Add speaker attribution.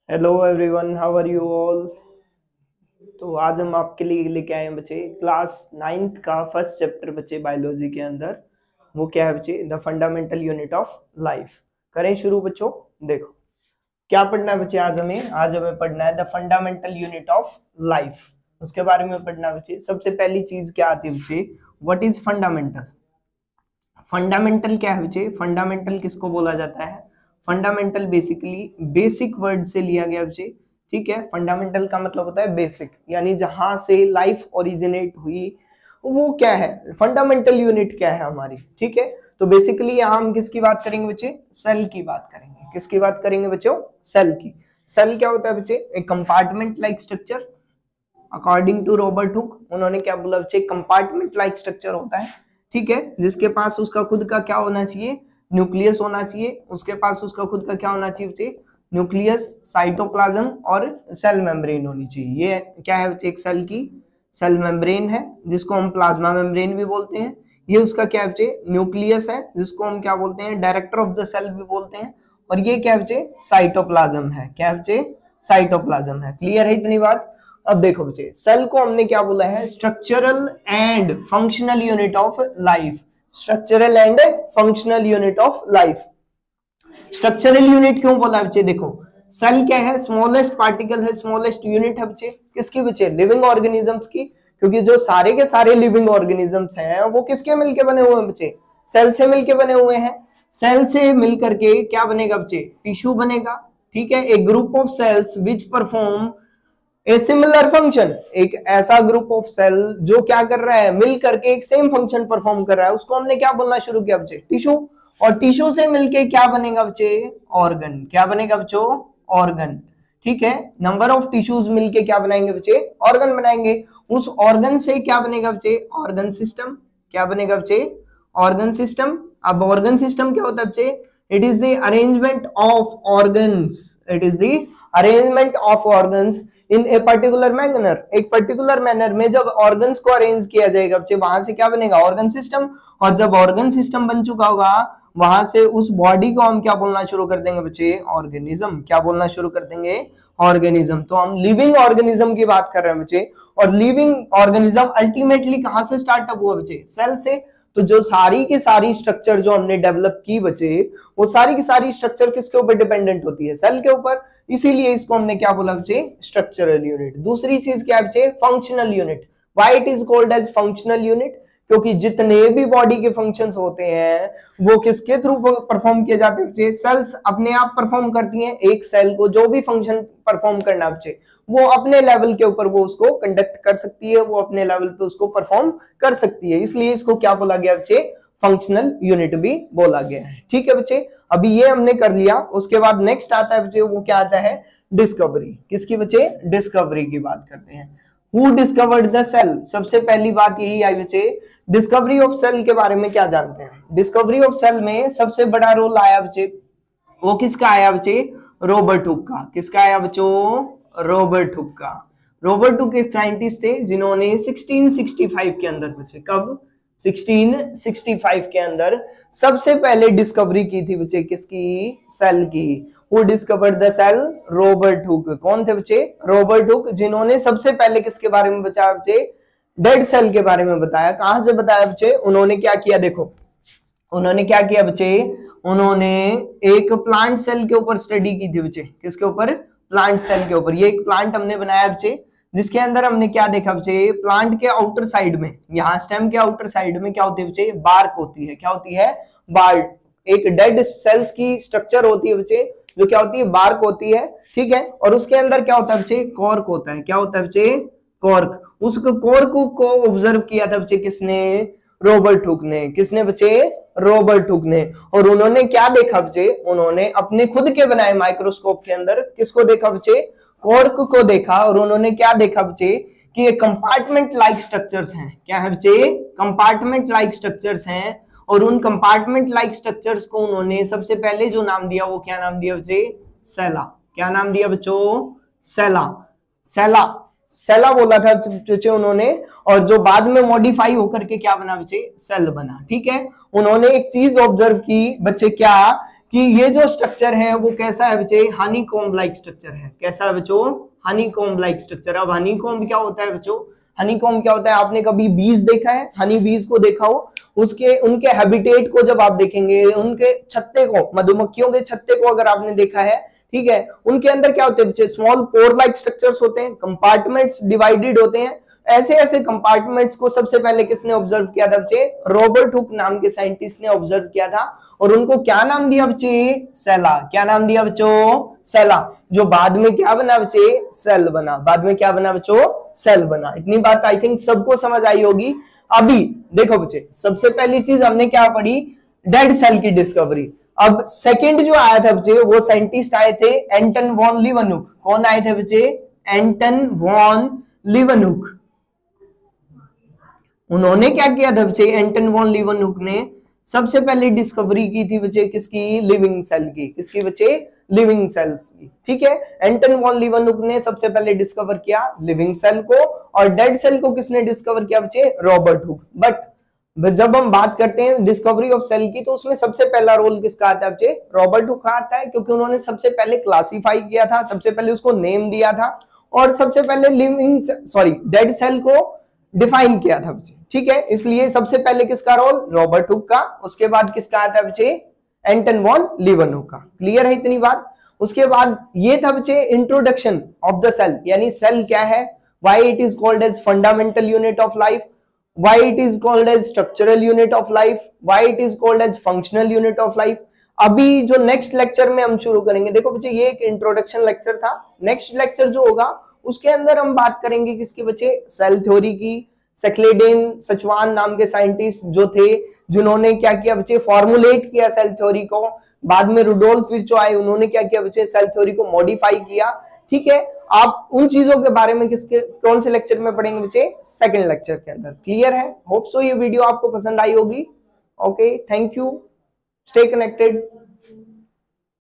Speaker 1: Hello everyone, how are you all. तो आज हम आपके लिए लेके आए हैं बच्चे क्लास 9th का फर्स्ट चैप्टर बच्चे बायोलॉजी के अंदर। वो क्या है बच्चे? The fundamental unit of life. करें शुरू बच्चों। देखो क्या पढ़ना है बच्चे आज हमें पढ़ना है the fundamental unit of life. उसके बारे में पढ़ना है बच्चे। सबसे पहली चीज क्या आती है बच्चे? What is fundamental. फंडामेंटल क्या है बच्चे? फंडामेंटल किसको बोला जाता है? फंडामेंटल बेसिकली बेसिक वर्ड से लिया गया बच्चे। ठीक है, फंडामेंटल का मतलब होता है बेसिक, यानी जहां से लाइफ ओरिजिनेट हुई वो क्या है, फंडामेंटल यूनिट क्या है हमारी। ठीक है, तो बेसिकली यहाँ हम किसकी बात करेंगे बच्चे? सेल की बात करेंगे। किसकी बात करेंगे बच्चों? सेल की। सेल क्या होता है बच्चे? एक compartment like structure. According to Robert Hooke, उन्होंने क्या बोला बच्चे? कंपार्टमेंट लाइक स्ट्रक्चर होता है। ठीक है, जिसके पास उसका खुद का क्या होना चाहिए? न्यूक्लियस होना चाहिए। उसके पास उसका खुद का क्या होना चाहिए बच्चे? न्यूक्लियस, साइटोप्लाज्म और सेल मेम्ब्रेन होनी चाहिए। ये क्या है बच्चे? एक सेल की सेल मेम्ब्रेन है, जिसको हम प्लाज्मा मेम्ब्रेन भी बोलते हैं। ये उसका क्या है बच्चे? न्यूक्लियस है, जिसको हम क्या बोलते हैं? डायरेक्टर ऑफ द सेल भी बोलते हैं। और ये क्या है बच्चे? साइटोप्लाज्म है। क्या है बच्चे? साइटोप्लाज्म है। क्लियर है इतनी बात? अब देखो बच्चे, सेल को हमने क्या बोला है? Structural and functional unit of life. Structural and functional unit of life. Structural unit क्यों बोला बच्चे? देखो सेल क्या है? स्मॉलेस्ट पार्टिकल है, स्मॉलेस्ट यूनिट है बच्चे। किसकी बच्चे? लिविंग ऑर्गेनिजम्स की। क्योंकि जो सारे के सारे लिविंग ऑर्गेनिजम्स हैं वो किसके मिलके बने हुए हैं बच्चे? सेल से मिलके बने हुए हैं। सेल से मिलकर के क्या बनेगा बच्चे? टिश्यू बनेगा। ठीक है, एक group of cells which perform a similar function. एक ऐसा ग्रुप ऑफ सेल जो क्या कर रहा है? मिल करके एक सेम फंक्शन परफॉर्म कर रहा है, उसको हमने क्या बोलना शुरू किया बच्चे? टिश्यू। और टिश्यू से मिलके क्या बनेगा बच्चे? ऑर्गन। क्या बनेगा बच्चों? ऑर्गन। ठीक है, नंबर ऑफ टिश्यूज मिलके क्या बनाएंगे बच्चे? ऑर्गन बनाएंगे। उस ऑर्गन से क्या बनेगा बच्चे? Organ system. क्या बनेगा बच्चे? Organ system. अब ऑर्गन सिस्टम क्या होता है बच्चे? It is the arrangement of organs. It is the arrangement of organs in a particular manner. एक पर्टिकुलर मैनर में जब ऑर्गन्स को अरेंज किया जाएगा बच्चे, वहां से क्या बनेगा? Organ system. और जब ऑर्गन सिस्टम बन चुका होगा, वहां से उस बॉडी को हम क्या बोलना शुरू कर देंगे बच्चे? ऑर्गेनिज्म। क्या बोलना शुरू कर देंगे? ऑर्गेनिज्म। तो हम लिविंग ऑर्गेनिज्म की बात कर रहे हैं बच्चे। और लिविंग ऑर्गेनिज्म अल्टीमेटली कहां से स्टार्टअप हुआ बच्चे? सेल से। तो जो सारी की सारी स्ट्रक्चर जो हमने डेवलप की बच्चे, वो सारी की सारी स्ट्रक्चर किसके ऊपर डिपेंडेंट होती है? सेल के ऊपर। इसीलिए इसको हमने क्या बोला बच्चे? Structural unit. दूसरी चीज क्या है बच्चे? Functional unit. Why it is called as functional unit? क्योंकि जितने भी बॉडी के फंक्शंस होते हैं वो किसके थ्रू परफॉर्म किए जाते हैं बच्चे? सेल्स अपने आप परफॉर्म करती हैं। एक सेल को जो भी फंक्शन परफॉर्म करना बच्चे, वो अपने लेवल के ऊपर वो उसको कंडक्ट कर सकती है, वो अपने लेवल पे उसको परफॉर्म कर सकती है। इसलिए इसको क्या बोला गया बच्चे? फंक्शनल यूनिट भी बोला गया है। ठीक है बच्चे, अभी ये हमने कर लिया। उसके बाद नेक्स्ट आता है बच्चे, वो क्या आता है? डिस्कवरी। किसकी बच्चे? डिस्कवरी की बात करते हैं। Who discovered the cell? सबसे पहली बात यही आई बच्चे, डिस्कवरी ऑफ सेल के बारे में क्या जानते हैं? डिस्कवरी ऑफ सेल में सबसे बड़ा रोल आया बच्चे, वो किसका आया बच्चे? रॉबर्ट हुक का। किसका आया बच्चों? रॉबर्ट हुक का। रॉबर्ट हुक एक साइंटिस्ट थे जिन्होंने 1665 के अंदर बच्चे, कब? 1665 के अंदर सबसे पहले डिस्कवरी की थी बच्चे। किसकी? सेल की। Who discovered the cell? Robert Hooke. कौन थे बच्चे? रॉबर्ट हुक, जिन्होंने सबसे पहले किसके बारे में बताया बच्चे? डेड सेल के बारे में बताया। कहां से बताया बच्चे? उन्होंने क्या किया? देखो उन्होंने क्या किया बच्चे? उन्होंने एक प्लांट सेल के ऊपर स्टडी की थी बच्चे। किसके ऊपर? प्लांट सेल के ऊपर। ये एक प्लांट हमने बनाया बच्चे, जिसके अंदर हमने क्या देखा बच्चे? प्लांट के आउटर साइड में, यहाँ स्टेम के आउटर साइड में क्या होती है बच्चे? बार्क होती है। क्या होती है? बार्क। एक डेड सेल्स की स्ट्रक्चर होती है बच्चे, जो क्या होती है? बार्क होती है। ठीक है, और उसके अंदर क्या होता है बच्चे? कॉर्क होता है। क्या होता है बच्चे? कॉर्क। उस कॉर्क को ऑब्जर्व किया था बच्चे किसने? रॉबर्ट हुक ने। किसने बच्चे? रॉबर्ट हुक ने। और उन्होंने क्या देखा बच्चे? उन्होंने अपने खुद के बनाए माइक्रोस्कोप के अंदर किसको देखा बच्चे? कॉर्क को देखा। और उन्होंने क्या देखा बच्चे? कि ये कंपार्टमेंट लाइक स्ट्रक्चर्स हैं। क्या है बच्चे? कंपार्टमेंट लाइक स्ट्रक्चर्स हैं। और उन कंपार्टमेंट लाइक स्ट्रक्चर्स को उन्होंने सबसे पहले जो नाम दिया, वो क्या नाम दिया बच्चे? सेला। क्या नाम दिया बच्चों? सेला। सेला। सेला बोला था बच्चे उन्होंने। और जो बाद में मॉडिफाई होकर के क्या बना बच्चे? सेल बना। ठीक है, उन्होंने एक चीज ऑब्जर्व की बच्चे, क्या? कि ये जो स्ट्रक्चर है वो कैसा है बच्चे, हनीकॉम्ब लाइक स्ट्रक्चर है। कैसा है बच्चों, हनीकॉम्ब लाइक स्ट्रक्चर। अब हनीकॉम्ब क्या होता है बच्चों, हनीकॉम्ब क्या होता है, आपने कभी बीज देखा है, हनी बीज को देखा हो, उसके उनके हैबिटेट को जब आप देखेंगे, उनके छत्ते को, मधुमक्खियों के छत्ते को अगर आपने देखा है, ठीक है, उनके अंदर क्या होते हैं बच्चे, स्मॉल पोर लाइक स्ट्रक्चर्स होते हैं, कंपार्टमेंट्स डिवाइडेड होते हैं। ऐसे ऐसे कंपार्टमेंट्स को सबसे पहले किसने ऑब्जर्व किया था बच्चे, रॉबर्ट हुक नाम के साइंटिस्ट ने ऑब्जर्व किया था, और उनको क्या नाम दिया बच्चे, सेला। क्या नाम दिया बच्चों, सेला, जो बाद में क्या बना बच्चे, सेल बना। बाद में क्या बना बच्चों, सेल बना। इतनी बात आई थिंक सबको समझ आई होगी। अभी देखो बच्चे, सबसे पहली चीज हमने क्या पढ़ी, डेड सेल की डिस्कवरी। अब सेकंड जो आया था बच्चे, वो साइंटिस्ट आए थे एंटन वॉन लीवनहुक। कौन आए थे बच्चे, एंटन वॉन लीवनहुक। उन्होंने क्या किया था बच्चे, एंटन वॉन लीवनहुक ने सबसे पहले डिस्कवरी की थी बच्चे किसकी, लिविंग सेल की। किसकी बच्चे, लिविंग सेल्स की। ठीक है, एंटन वॉन लीवनहुक ने सबसे पहले डिस्कवर किया लिविंग सेल को, और डेड सेल को किसने डिस्कवर किया बच्चे, रॉबर्ट हुक। बट जब हम बात करते हैं डिस्कवरी ऑफ सेल की, तो उसमें सबसे पहला रोल किसका आता है बच्चे, रॉबर्ट हुक का आता है, क्योंकि उन्होंने सबसे पहले क्लासिफाई किया था, सबसे पहले उसको नेम दिया था, और सबसे पहले लिविंग डेड सेल को डिफाइन किया था बच्चे। ठीक है, इसलिए सबसे पहले किसका रोल, रॉबर्ट हुक का। उसके बाद किसका आता है बच्चे, एंटन वॉन लीवनहुक का। क्लियर है इतनी बात। उसके बाद ये था बच्चे इंट्रोडक्शन ऑफ द सेल, यानी सेल क्या है, why it is called as fundamental unit of life, why it is called as structural unit of life, why it is called as functional unit of life. अभी जो next lecture में हम शुरू करेंगे, देखो बच्चे ये एक इंट्रोडक्शन लेक्चर था, नेक्स्ट लेक्चर जो होगा उसके अंदर हम बात करेंगे किसके बच्चे, सेल थ्योरी की। सेक्लेडेन सचवान नाम के साइंटिस्ट जो थे, जिन्होंने क्या किया बच्चे, फॉर्मुलेट किया सेल थ्योरी को। बाद में रुडोल्फ विर्चो आए, उन्होंने क्या किया बच्चे, सेल थ्योरी को मॉडिफाई किया। ठीक है, आप उन चीजों के बारे में किसके कौन से लेक्चर में पढ़ेंगे बच्चे, सेकंड लेक्चर के अंदर। क्लियर है, होप सो ये वीडियो आपको पसंद आई होगी। Okay, thank you, stay connected.